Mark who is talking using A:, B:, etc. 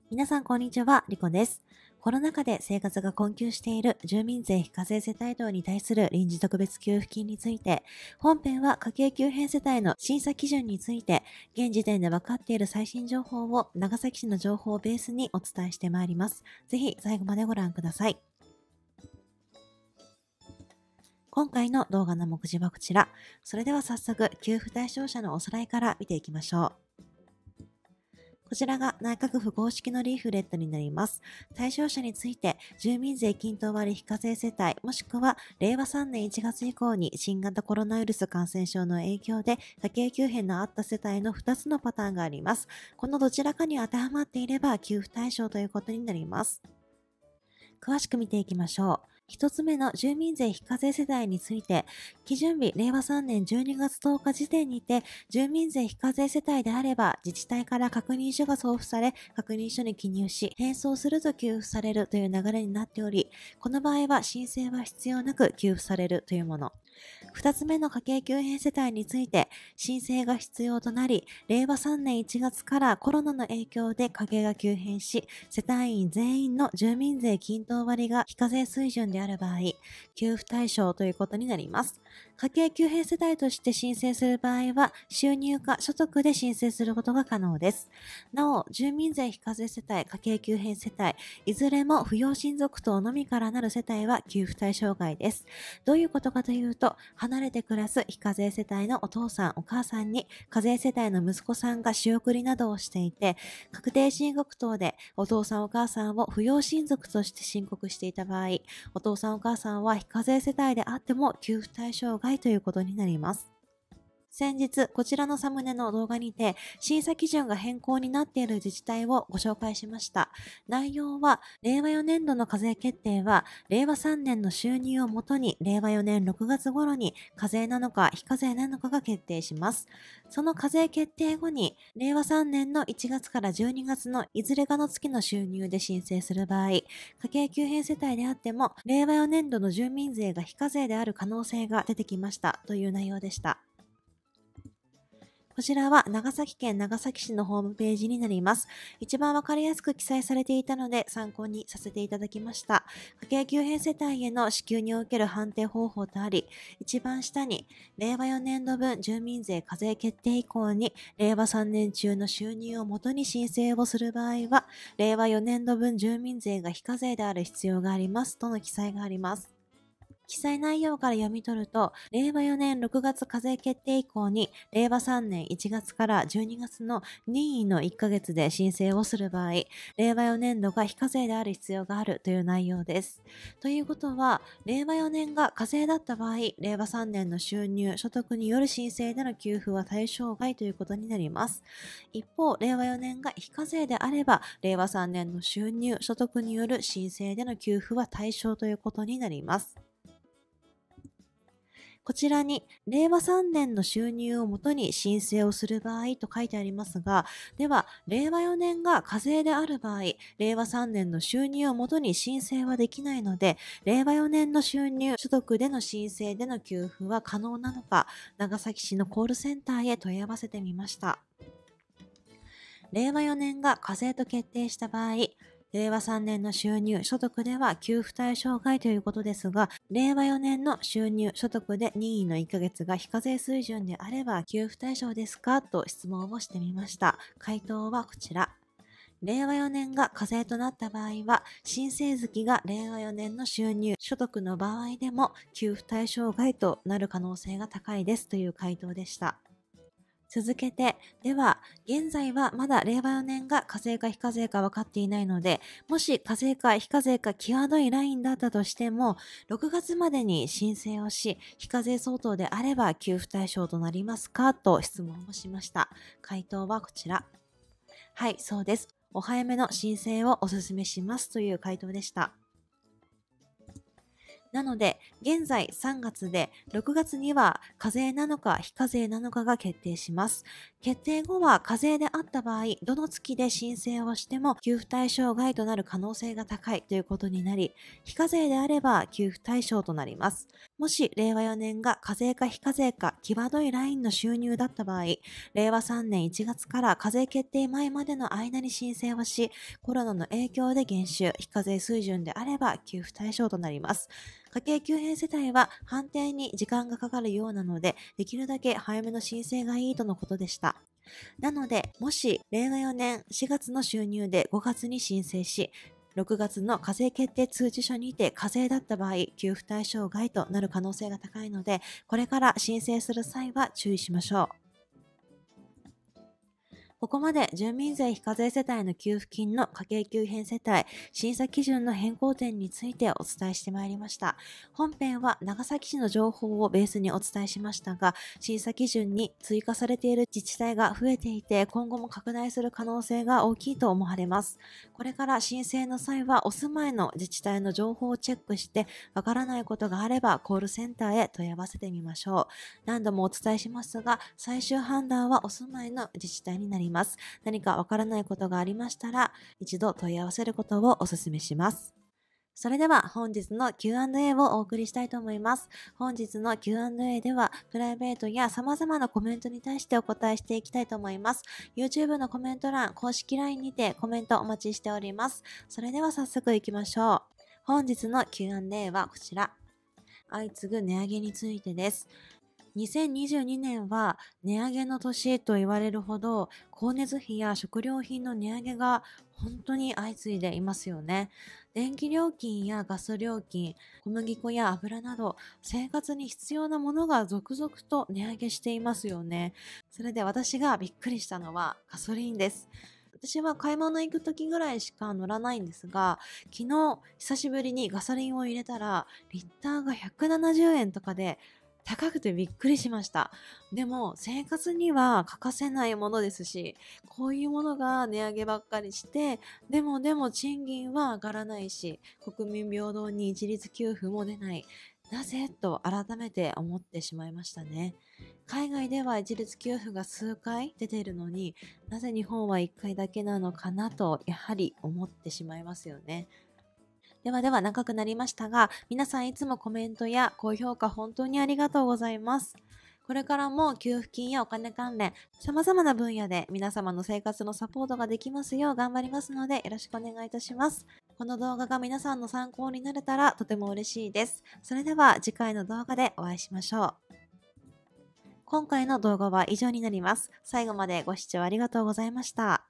A: 皆さん、こんにちは。リコです。コロナ禍で生活が困窮している住民税非課税世帯等に対する臨時特別給付金について、本編は家計急変世帯の審査基準について、現時点で分かっている最新情報を長崎市の情報をベースにお伝えしてまいります。ぜひ最後までご覧ください。今回の動画の目次はこちら。それでは早速、給付対象者のおさらいから見ていきましょう。こちらが内閣府公式のリーフレットになります。対象者について、住民税均等割非課税世帯、もしくは令和3年1月以降に新型コロナウイルス感染症の影響で家計急変のあった世帯の2つのパターンがあります。このどちらかに当てはまっていれば給付対象ということになります。詳しく見ていきましょう。一つ目の住民税非課税世帯について、基準日令和3年12月10日時点にて、住民税非課税世帯であれば、自治体から確認書が送付され、確認書に記入し、返送すると給付されるという流れになっており、この場合は申請は必要なく給付されるというもの。二つ目の家計急変世帯について、申請が必要となり、令和3年1月からコロナの影響で家計が急変し、世帯員全員の住民税均等割が非課税水準である場合、給付対象ということになります。家計急変世帯として申請する場合は、収入か所得で申請することが可能です。なお、住民税非課税世帯、家計急変世帯、いずれも扶養親族等のみからなる世帯は給付対象外です。どういうことかというと、離れて暮らす非課税世帯のお父さん、お母さんに、課税世帯の息子さんが仕送りなどをしていて、確定申告等でお父さん、お母さんを扶養親族として申告していた場合、お父さん、お母さんは非課税世帯であっても給付対象外ということになります。先日、こちらのサムネの動画にて、審査基準が変更になっている自治体をご紹介しました。内容は、令和4年度の課税決定は、令和3年の収入をもとに、令和4年6月頃に課税なのか非課税なのかが決定します。その課税決定後に、令和3年の1月から12月のいずれかの月の収入で申請する場合、家計急変世帯であっても、令和4年度の住民税が非課税である可能性が出てきましたという内容でした。こちらは長崎県長崎市のホームページになります。一番わかりやすく記載されていたので参考にさせていただきました。家計急変世帯への支給における判定方法とあり、一番下に、令和4年度分住民税課税決定以降に、令和3年中の収入をもとに申請をする場合は、令和4年度分住民税が非課税である必要がありますとの記載があります。記載内容から読み取ると、令和4年6月課税決定以降に、令和3年1月から12月の任意の1ヶ月で申請をする場合、令和4年度が非課税である必要があるという内容です。ということは、令和4年が課税だった場合、令和3年の収入、所得による申請での給付は対象外ということになります。一方、令和4年が非課税であれば、令和3年の収入、所得による申請での給付は対象ということになります。こちらに、令和3年の収入をもとに申請をする場合と書いてありますが、では、令和4年が課税である場合、令和3年の収入をもとに申請はできないので、令和4年の収入、所得での申請での給付は可能なのか、長崎市のコールセンターへ問い合わせてみました。令和4年が課税と決定した場合、令和3年の収入、所得では給付対象外ということですが、令和4年の収入、所得で任意の1ヶ月が非課税水準であれば給付対象ですかと質問をしてみました。回答はこちら。令和4年が課税となった場合は、申請月が令和4年の収入、所得の場合でも給付対象外となる可能性が高いですという回答でした。続けて、では、現在はまだ令和4年が課税か非課税か分かっていないので、もし課税か非課税か際どいラインだったとしても、6月までに申請をし、非課税相当であれば給付対象となりますかと質問をしました。回答はこちら。はい、そうです。お早めの申請をお勧めしますという回答でした。 なので、現在3月で6月には課税なのか非課税なのかが決定します。決定後は課税であった場合、どの月で申請をしても給付対象外となる可能性が高いということになり、非課税であれば給付対象となります。もし令和4年が課税か非課税か際どいラインの収入だった場合、令和3年1月から課税決定前までの間に申請をし、コロナの影響で減収、非課税水準であれば給付対象となります。家計急変世帯は判定に時間がかかるようなので、できるだけ早めの申請がいいとのことでした。なので、もし令和4年4月の収入で5月に申請し、6月の課税決定通知書にて課税だった場合、給付対象外となる可能性が高いので、これから申請する際は注意しましょう。ここまで住民税非課税世帯の給付金の家計急変世帯審査基準の変更点についてお伝えしてまいりました。本編は長崎市の情報をベースにお伝えしましたが、審査基準に追加されている自治体が増えていて、今後も拡大する可能性が大きいと思われます。これから申請の際はお住まいの自治体の情報をチェックして、わからないことがあればコールセンターへ問い合わせてみましょう。何度もお伝えしますが、最終判断はお住まいの自治体になります。何かわからないことがありましたら、一度問い合わせることをお勧めします。それでは本日の Q&A をお送りしたいと思います。本日の Q&A ではプライベートや様々なコメントに対してお答えしていきたいと思います。YouTube のコメント欄、公式 LINE にてコメントお待ちしております。それでは早速いきましょう。本日の Q&A はこちら。相次ぐ値上げについてです。2022年は値上げの年と言われるほど、光熱費や食料品の値上げが本当に相次いでいますよね。電気料金やガス料金、小麦粉や油など生活に必要なものが続々と値上げしていますよね。それで私がびっくりしたのはガソリンです。私は買い物行く時ぐらいしか乗らないんですが、昨日久しぶりにガソリンを入れたらリッターが170円とかで高くてびっくりしました。でも生活には欠かせないものですし、こういうものが値上げばっかりして、でも賃金は上がらないし、国民平等に一律給付も出ない。なぜと改めて思ってしまいましたね。海外では一律給付が数回出ているのに、なぜ日本は1回だけなのかなとやはり思ってしまいますよね。では長くなりましたが、皆さんいつもコメントや高評価本当にありがとうございます。これからも給付金やお金関連、様々な分野で皆様の生活のサポートができますよう頑張りますのでよろしくお願いいたします。この動画が皆さんの参考になれたらとても嬉しいです。それでは次回の動画でお会いしましょう。今回の動画は以上になります。最後までご視聴ありがとうございました。